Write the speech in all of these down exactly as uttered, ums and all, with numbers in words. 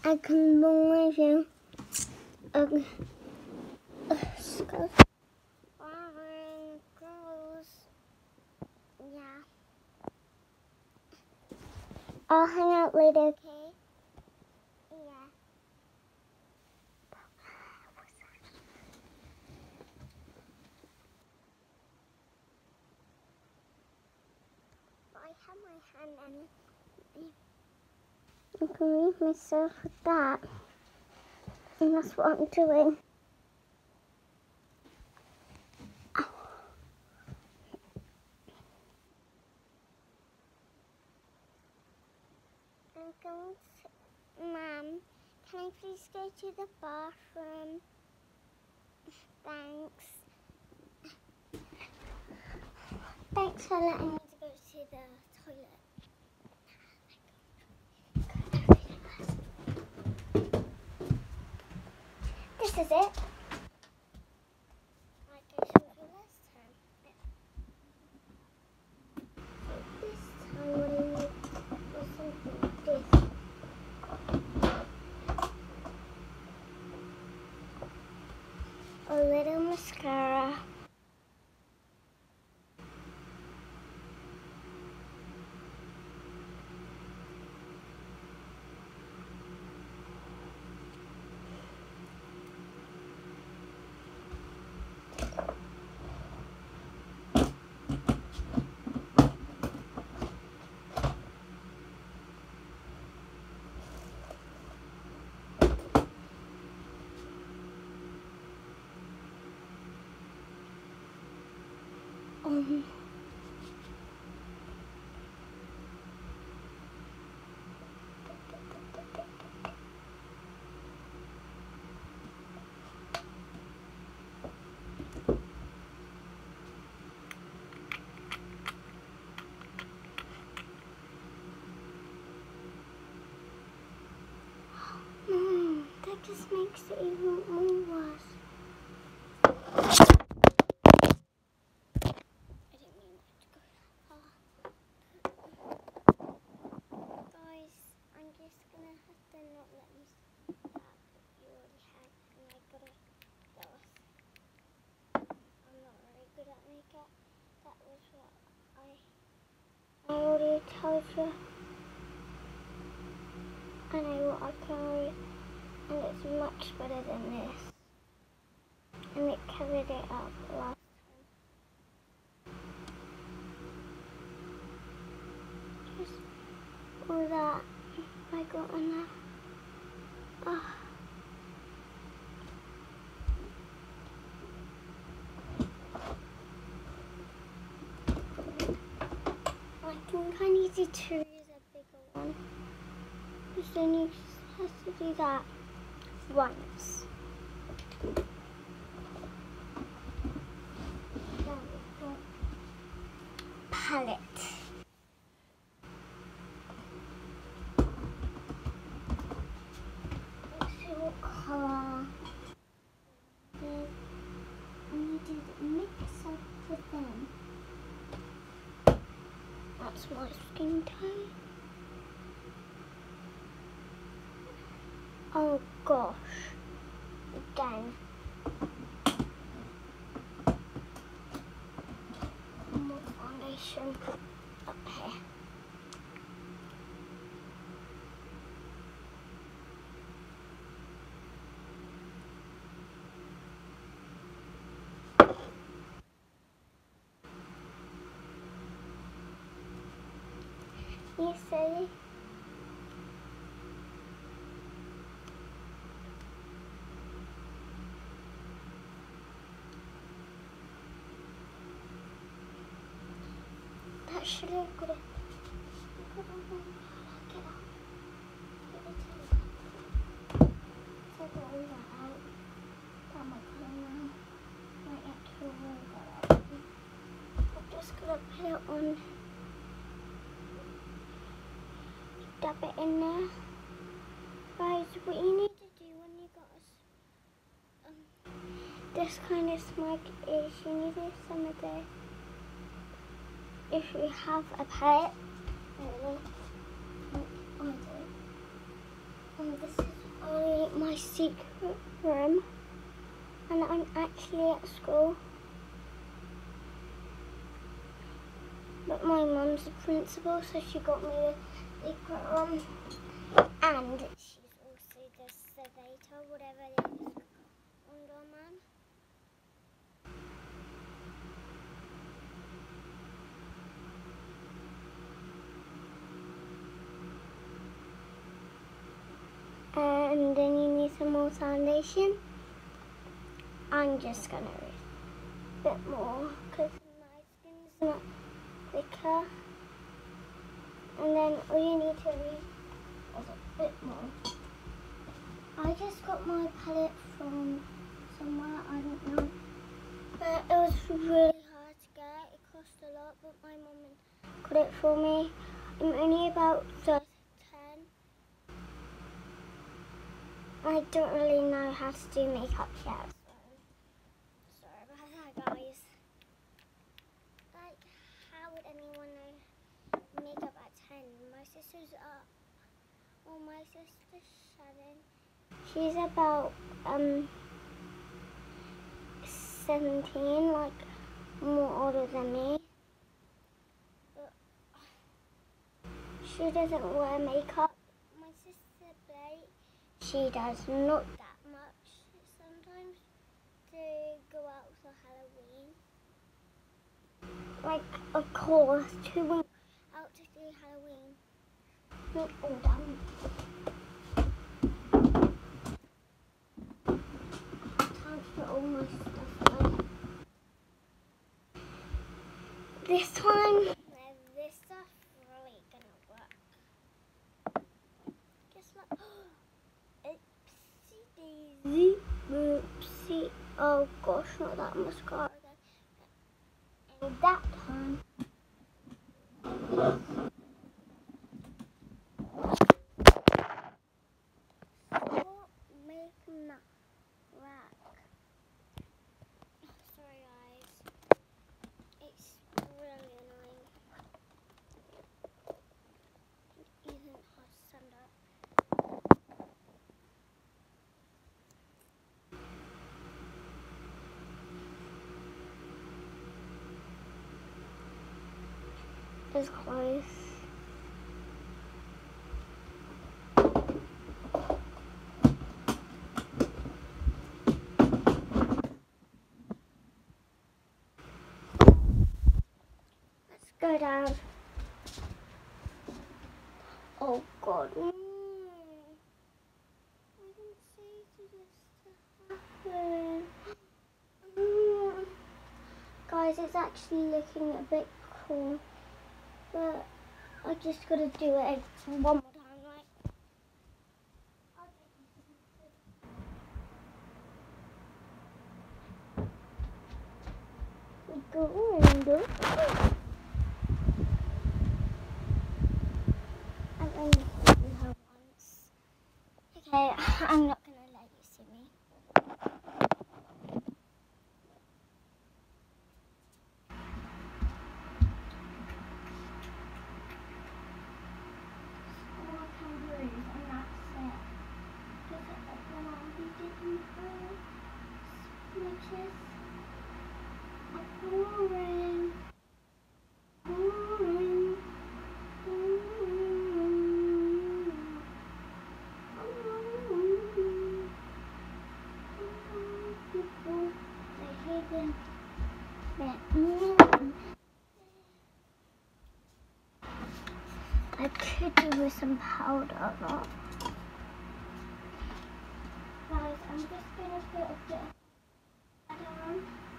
I can believe you. Um, uh, skulls. Boring, gross. Yeah. I'll hang out later, okay? Yeah. I have my hand and I can leave myself with that. And that's what I'm doing. Ow. I'm going to... Mum, can I please go to the bathroom? Thanks. Thanks for letting me to go to the toilet. This is it. Like I showed you last time. This time what I need is something like this. A little mascara. Um, mm, that just makes it even more worse. That was what I, I already told you. I know what I can already, and it's much better than this. And it covered it up last time. Just all that I got on there. Oh. I think I needed to use a bigger one. Because then you just have to do that once. Now we've got palette. Let's see what colour. I needed to mix up with them. That's my skin tone. Oh gosh, again. More foundation up here. You see? That should look good. I'm just gonna put it on. Dab it in there. Guys, what you need to do when you got a, um, this kind of smudge is you need some of this. If you have a palette, I don't know, I do. And this is my, my secret room, and I'm actually at school. But my mum's the principal, so she got me the secret room. And she's also the surveyor, whatever it is, Underman. And then you need some more foundation. I'm just gonna read a bit more because my skin's not thicker. And then all you need to read is a bit more. I just got my palette from somewhere, I don't know. But it was really hard to get. It cost a lot, but my mum got it for me. I'm only about ten. I don't really know how to do makeup yet, so sorry about that, guys. Like, how would anyone know makeup at ten? My sister's up. Well, my sister Shannon, she's about um seventeen, like more older than me. But she doesn't wear makeup. My sister Blake, she does not that much sometimes to go out for Halloween. Like, of course, to go out to do Halloween. Not all done. Time to put all my stuff away. This time, this stuff really gonna work. Guess what? Oopsie daisy, oopsie. Oh gosh, not that mascara again. And that time, stop making that rack. Sorry guys, it's really annoying. It isn't hard to stand up. It's close. Let's go down. Oh God. Mm. I didn't say to this to happen. Mm. Guys, it's actually looking a bit cool. But I just gotta do it one more time, right? We go and do. And then you see her once. Okay, I'm not gonna let you see me. Boring. Boring. People, they hate them. I could do with some powder, but guys, I'm just gonna put a bit of powder on.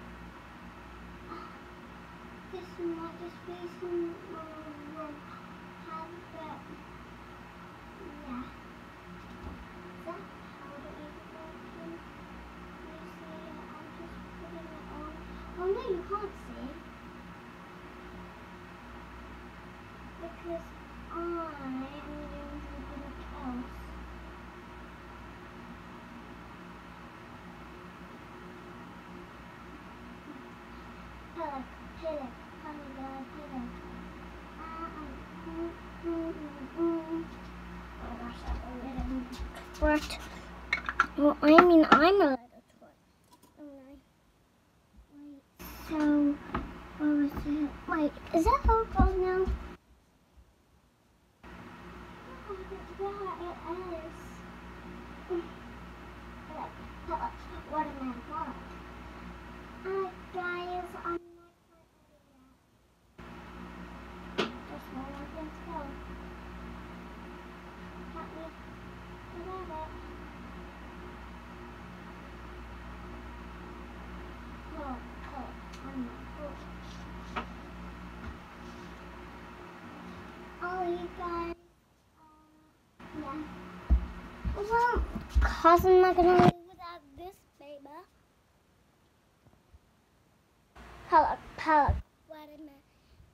This might just be some wrong hand, but yeah. That powder is working. You see, I'm just putting it on. Oh no, you can't see. Because I am doing something else. Pillow, pillow, pillow, pillow. Oh gosh, that was really right. Well, I mean, I'm a little toy. Alright. Wait, so, what was it? Wait, is that how it goes now? Oh, yeah, it is. What am I want? Uh, guys, I'm not quite ready yet. Just one more thing to go. Help me get at it. Oh, oh, I'm not. Oh. Oh, you guys. Uh, yeah. Well, cause I'm not gonna live without this baby. Hello, hello. Wait a minute.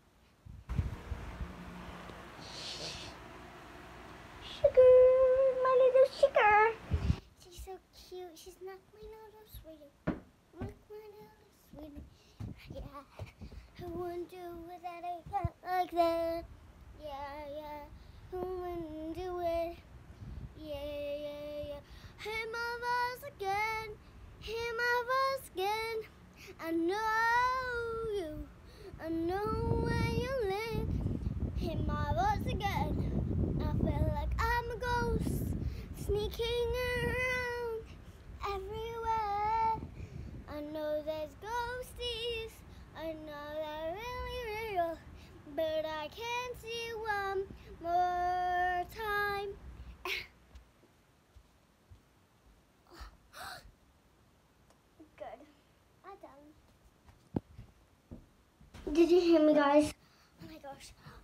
Sugar, my little sugar. She's so cute. She's not my little sweetie. Like my little sweetie. Yeah. Who wouldn't do without a cat like that? Yeah, yeah. Who wouldn't do it? Yeah, yeah, yeah. Him of us again. Him of us again. I know you. I know where you live. Him of us again. I feel like I'm a ghost sneaking around everywhere. I know there's ghosties. I know they're really real, but I can't see one more time. Good. I'm done. Did you hear me, guys? Oh my gosh.